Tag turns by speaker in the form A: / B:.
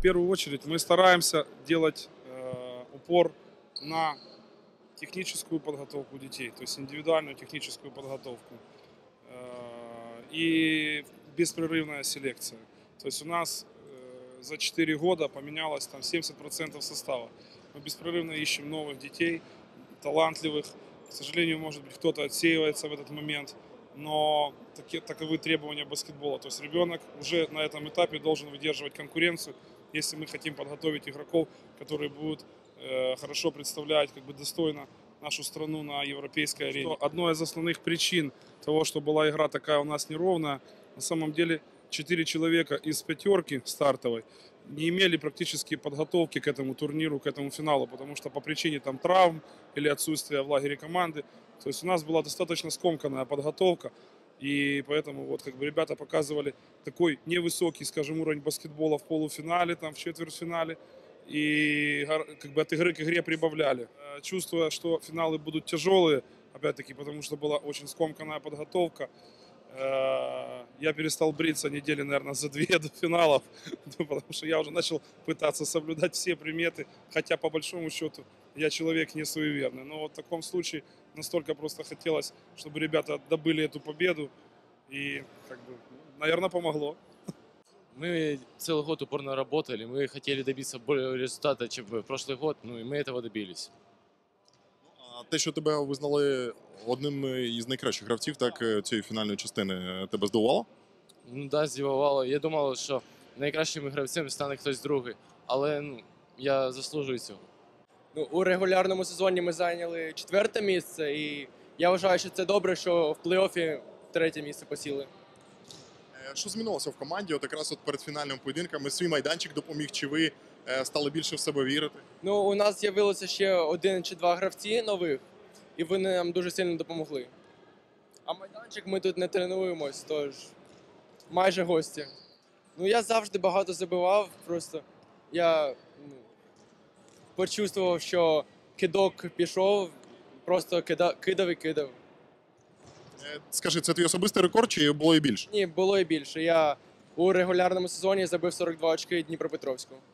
A: первую очередь мы стараемся делать упор на техническую подготовку детей, то есть индивидуальную техническую подготовку и беспрерывная селекция. То есть у нас за 4 года поменялось там 70% состава. Мы беспрерывно ищем новых детей, талантливых. К сожалению, может быть, кто-то отсеивается в этот момент, но таковы требования баскетбола. То есть ребенок уже на этом этапе должен выдерживать конкуренцию, если мы хотим подготовить игроков, которые будут хорошо представлять достойно нашу страну на европейской арене. Одной из основных причин того, что была игра такая у нас неровная, на самом деле 4 человека из 5 стартовой не имели практически подготовки к этому турниру, к этому финалу, потому что по причине там травм или отсутствия в лагере команды. То есть у нас была достаточно скомканная подготовка, и поэтому ребята показывали такой невысокий, скажем, уровень баскетбола в полуфинале, там в четвертьфинале, и от игры к игре прибавляли. Чувствуя, что финалы будут тяжелые, опять-таки, потому что была очень скомканная подготовка, я перестал бриться недели, наверное, за 2 до финалов, потому что я уже начал пытаться соблюдать все приметы, хотя по большому счету я человек не суеверный. Но вот в таком случае настолько просто хотелось, чтобы ребята добыли эту победу, и, наверное, помогло.
B: Мы целый год упорно работали, мы хотели добиться более результата, чем в прошлый год, ну и мы этого добились.
C: А те, що тебе визнали одним із найкращих гравців цієї фінальної частини, тебе здивувало?
B: Ну да, здивувало. Я думав, що найкращим гравцем стане хтось другий, але я заслужую цього.
D: У регулярному сезоні ми зайняли 4-те місце, і я вважаю, що це добре, що в плей-оффі 3-те місце посіли.
C: Що змінилося в команді якраз перед фінальними поєдинками? Свій майданчик допоміг, чи ви стали більше в себе вірити?
D: У нас з'явилося ще 1 чи 2 гравці нових, і вони нам дуже сильно допомогли. А майданчик ми тут не тренуємось, тож майже гості. Я завжди багато забивав, просто я почувствував, що кидок пішов, просто кидав і кидав.
C: Скажи, це твій особистий рекорд, чи було і більше?
D: Ні, було і більше. Я у регулярному сезоні забив 42 очки Дніпропетровську.